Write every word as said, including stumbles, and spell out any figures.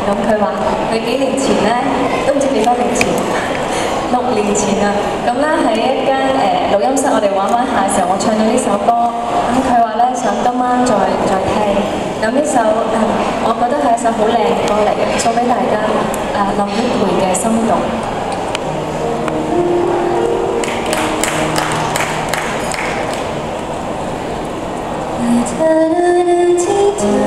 咁佢話佢幾年前咧，都唔知幾多年前，六年前啊，咁咧喺一間誒錄音室，我哋玩玩下嘅時候，我唱到呢首歌，咁佢話咧想今晚再再聽，咁呢首誒、呃，我覺得係一首好靚嘅歌嚟嘅，送俾大家誒林憶培嘅《心動》。 Da da da da da da